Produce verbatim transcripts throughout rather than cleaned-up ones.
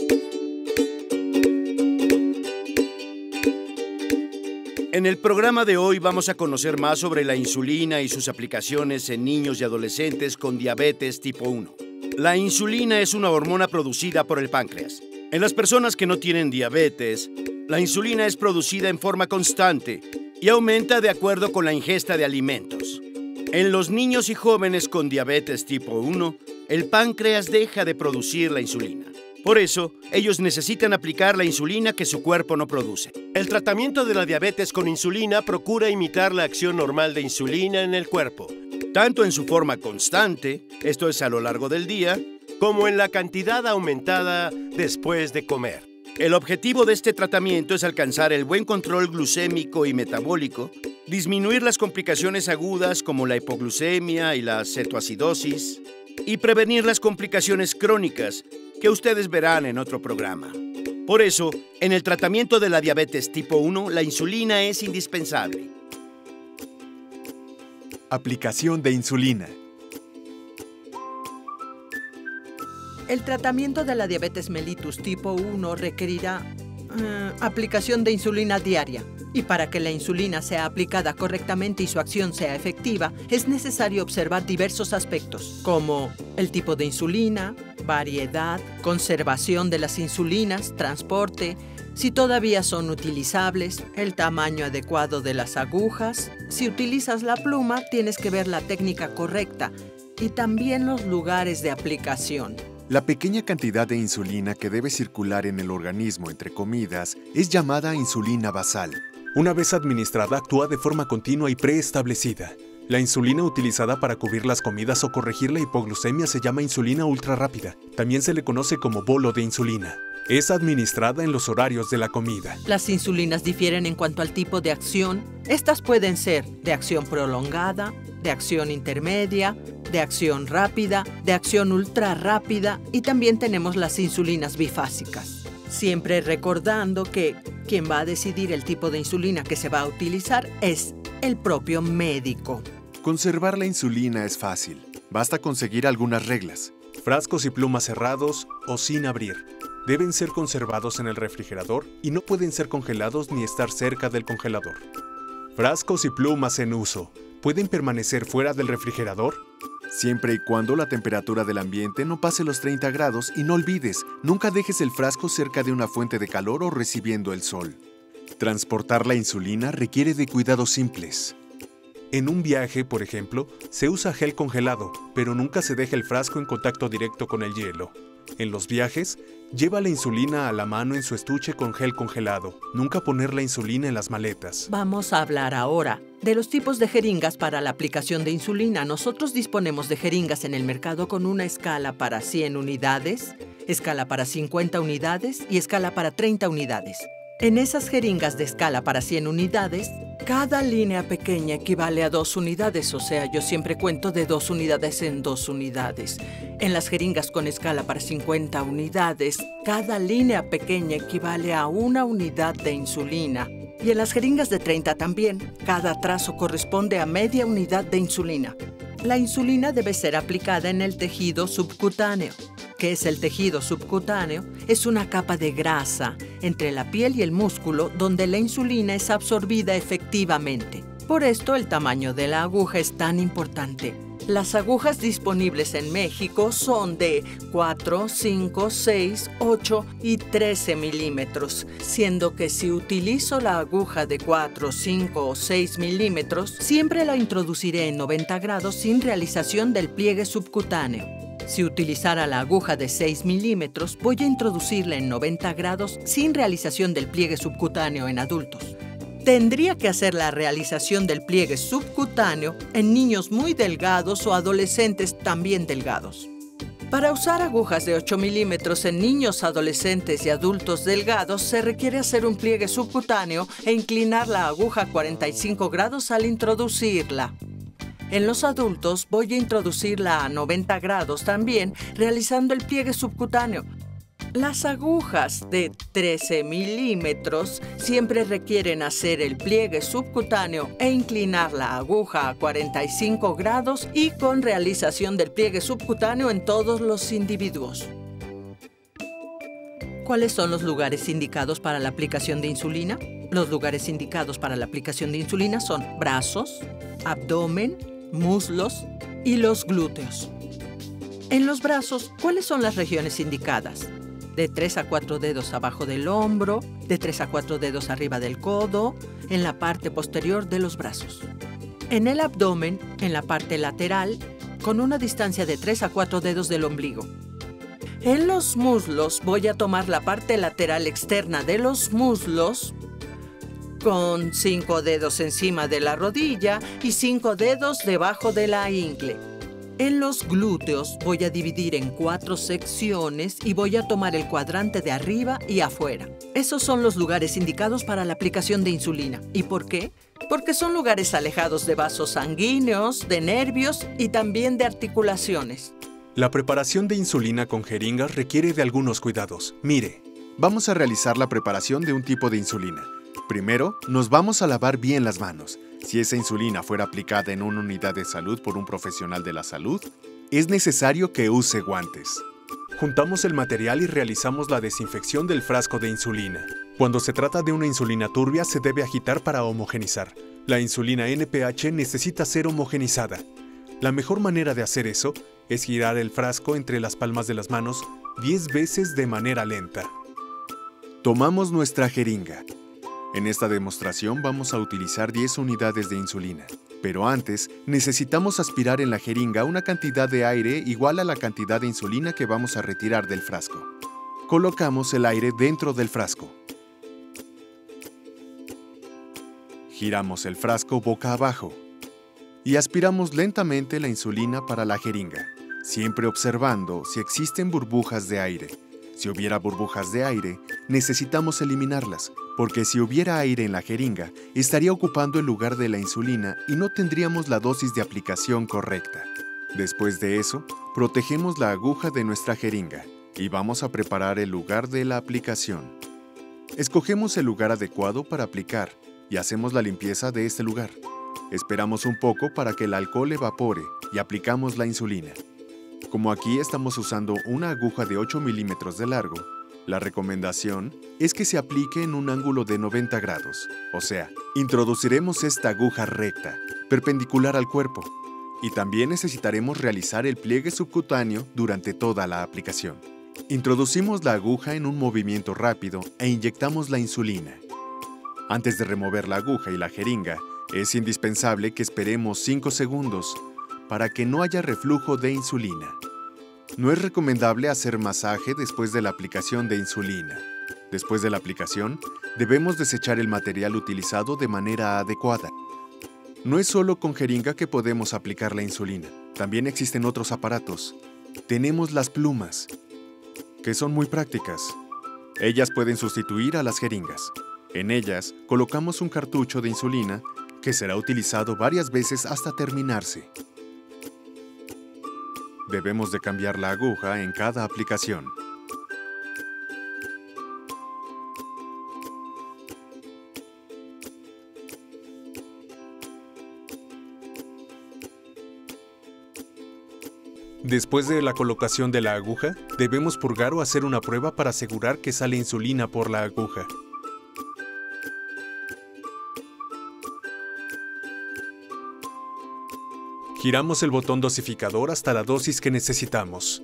En el programa de hoy vamos a conocer más sobre la insulina y sus aplicaciones en niños y adolescentes con diabetes tipo uno. La insulina es una hormona producida por el páncreas. En las personas que no tienen diabetes, la insulina es producida en forma constante y aumenta de acuerdo con la ingesta de alimentos. En los niños y jóvenes con diabetes tipo uno, el páncreas deja de producir la insulina. Por eso, ellos necesitan aplicar la insulina que su cuerpo no produce. El tratamiento de la diabetes con insulina procura imitar la acción normal de insulina en el cuerpo, Tanto en su forma constante, esto es a lo largo del día, como en la cantidad aumentada después de comer. El objetivo de este tratamiento es alcanzar el buen control glucémico y metabólico, disminuir las complicaciones agudas como la hipoglucemia y la cetoacidosis, y prevenir las complicaciones crónicas que ustedes verán en otro programa. Por eso, en el tratamiento de la diabetes tipo uno, la insulina es indispensable. Aplicación de insulina. El tratamiento de la diabetes mellitus tipo uno requerirá eh, aplicación de insulina diaria. Y para que la insulina sea aplicada correctamente y su acción sea efectiva, es necesario observar diversos aspectos, como el tipo de insulina, variedad, conservación de las insulinas, transporte, si todavía son utilizables, el tamaño adecuado de las agujas. Si utilizas la pluma, tienes que ver la técnica correcta y también los lugares de aplicación. La pequeña cantidad de insulina que debe circular en el organismo entre comidas es llamada insulina basal. Una vez administrada, actúa de forma continua y preestablecida. La insulina utilizada para cubrir las comidas o corregir la hipoglucemia se llama insulina ultrarrápida. También se le conoce como bolo de insulina. Es administrada en los horarios de la comida. Las insulinas difieren en cuanto al tipo de acción. Estas pueden ser de acción prolongada, de acción intermedia, de acción rápida, de acción ultrarrápida y también tenemos las insulinas bifásicas. Siempre recordando que quien va a decidir el tipo de insulina que se va a utilizar es el propio médico. Conservar la insulina es fácil. Basta con seguir algunas reglas. Frascos y plumas cerrados o sin abrir. Deben ser conservados en el refrigerador y no pueden ser congelados ni estar cerca del congelador. Frascos y plumas en uso. ¿Pueden permanecer fuera del refrigerador? Siempre y cuando la temperatura del ambiente no pase los treinta grados y no olvides, nunca dejes el frasco cerca de una fuente de calor o recibiendo el sol. Transportar la insulina requiere de cuidados simples. En un viaje, por ejemplo, se usa gel congelado, pero nunca se deja el frasco en contacto directo con el hielo. En los viajes, lleva la insulina a la mano en su estuche con gel congelado. Nunca poner la insulina en las maletas. Vamos a hablar ahora de los tipos de jeringas para la aplicación de insulina. Nosotros disponemos de jeringas en el mercado con una escala para cien unidades, escala para cincuenta unidades y escala para treinta unidades. En esas jeringas de escala para cien unidades, cada línea pequeña equivale a dos unidades, o sea, yo siempre cuento de dos unidades en dos unidades. En las jeringas con escala para cincuenta unidades, cada línea pequeña equivale a una unidad de insulina. Y en las jeringas de treinta también, cada trazo corresponde a media unidad de insulina. La insulina debe ser aplicada en el tejido subcutáneo. ¿Qué es el tejido subcutáneo? Es una capa de grasa entre la piel y el músculo donde la insulina es absorbida efectivamente. Por esto el tamaño de la aguja es tan importante. Las agujas disponibles en México son de cuatro, cinco, seis, ocho y trece milímetros, siendo que si utilizo la aguja de cuatro, cinco o seis milímetros, siempre la introduciré en noventa grados sin realización del pliegue subcutáneo. Si utilizara la aguja de seis milímetros, voy a introducirla en noventa grados sin realización del pliegue subcutáneo en adultos. Tendría que hacer la realización del pliegue subcutáneo en niños muy delgados o adolescentes también delgados. Para usar agujas de ocho milímetros en niños, adolescentes y adultos delgados, se requiere hacer un pliegue subcutáneo e inclinar la aguja a cuarenta y cinco grados al introducirla. En los adultos voy a introducirla a noventa grados también, realizando el pliegue subcutáneo. Las agujas de trece milímetros siempre requieren hacer el pliegue subcutáneo e inclinar la aguja a cuarenta y cinco grados y con realización del pliegue subcutáneo en todos los individuos. ¿Cuáles son los lugares indicados para la aplicación de insulina? Los lugares indicados para la aplicación de insulina son brazos, abdomen, muslos y los glúteos. En los brazos, ¿cuáles son las regiones indicadas? De tres a cuatro dedos abajo del hombro, de tres a cuatro dedos arriba del codo, en la parte posterior de los brazos. En el abdomen, en la parte lateral, con una distancia de tres a cuatro dedos del ombligo. En los muslos voy a tomar la parte lateral externa de los muslos con cinco dedos encima de la rodilla y cinco dedos debajo de la ingle. En los glúteos voy a dividir en cuatro secciones y voy a tomar el cuadrante de arriba y afuera. Esos son los lugares indicados para la aplicación de insulina. ¿Y por qué? Porque son lugares alejados de vasos sanguíneos, de nervios y también de articulaciones. La preparación de insulina con jeringas requiere de algunos cuidados. Mire, vamos a realizar la preparación de un tipo de insulina. Primero, nos vamos a lavar bien las manos. Si esa insulina fuera aplicada en una unidad de salud por un profesional de la salud, es necesario que use guantes. Juntamos el material y realizamos la desinfección del frasco de insulina. Cuando se trata de una insulina turbia, se debe agitar para homogenizar. La insulina N P H necesita ser homogenizada. La mejor manera de hacer eso es girar el frasco entre las palmas de las manos diez veces de manera lenta. Tomamos nuestra jeringa. En esta demostración vamos a utilizar diez unidades de insulina. Pero antes, necesitamos aspirar en la jeringa una cantidad de aire igual a la cantidad de insulina que vamos a retirar del frasco. Colocamos el aire dentro del frasco. Giramos el frasco boca abajo y aspiramos lentamente la insulina para la jeringa, siempre observando si existen burbujas de aire. Si hubiera burbujas de aire, necesitamos eliminarlas, porque si hubiera aire en la jeringa, estaría ocupando el lugar de la insulina y no tendríamos la dosis de aplicación correcta. Después de eso, protegemos la aguja de nuestra jeringa y vamos a preparar el lugar de la aplicación. Escogemos el lugar adecuado para aplicar y hacemos la limpieza de este lugar. Esperamos un poco para que el alcohol evapore y aplicamos la insulina. Como aquí estamos usando una aguja de ocho milímetros de largo, la recomendación es que se aplique en un ángulo de noventa grados, o sea, introduciremos esta aguja recta, perpendicular al cuerpo, y también necesitaremos realizar el pliegue subcutáneo durante toda la aplicación. Introducimos la aguja en un movimiento rápido e inyectamos la insulina. Antes de remover la aguja y la jeringa, es indispensable que esperemos cinco segundos para que no haya reflujo de insulina. No es recomendable hacer masaje después de la aplicación de insulina. Después de la aplicación, debemos desechar el material utilizado de manera adecuada. No es solo con jeringa que podemos aplicar la insulina. También existen otros aparatos. Tenemos las plumas, que son muy prácticas. Ellas pueden sustituir a las jeringas. En ellas, colocamos un cartucho de insulina que será utilizado varias veces hasta terminarse. Debemos de cambiar la aguja en cada aplicación. Después de la colocación de la aguja, debemos purgar o hacer una prueba para asegurar que sale insulina por la aguja. Giramos el botón dosificador hasta la dosis que necesitamos.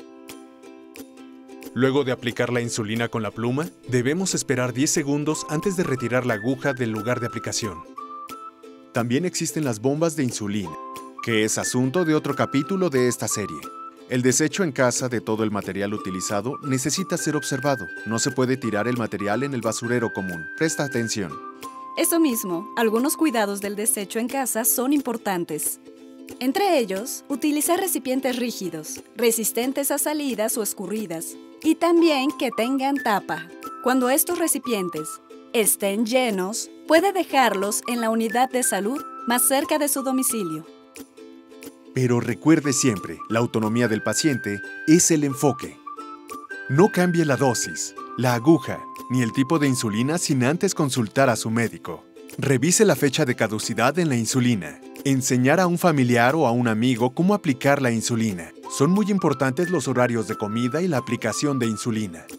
Luego de aplicar la insulina con la pluma, debemos esperar diez segundos antes de retirar la aguja del lugar de aplicación. También existen las bombas de insulina, que es asunto de otro capítulo de esta serie. El desecho en casa de todo el material utilizado necesita ser observado. No se puede tirar el material en el basurero común. Presta atención. Eso mismo, algunos cuidados del desecho en casa son importantes. Entre ellos, utilizar recipientes rígidos, resistentes a salidas o escurridas, y también que tengan tapa. Cuando estos recipientes estén llenos, puede dejarlos en la unidad de salud más cerca de su domicilio. Pero recuerde siempre, la autonomía del paciente es el enfoque. No cambie la dosis, la aguja, ni el tipo de insulina sin antes consultar a su médico. Revise la fecha de caducidad en la insulina. Enseñar a un familiar o a un amigo cómo aplicar la insulina. Son muy importantes los horarios de comida y la aplicación de insulina.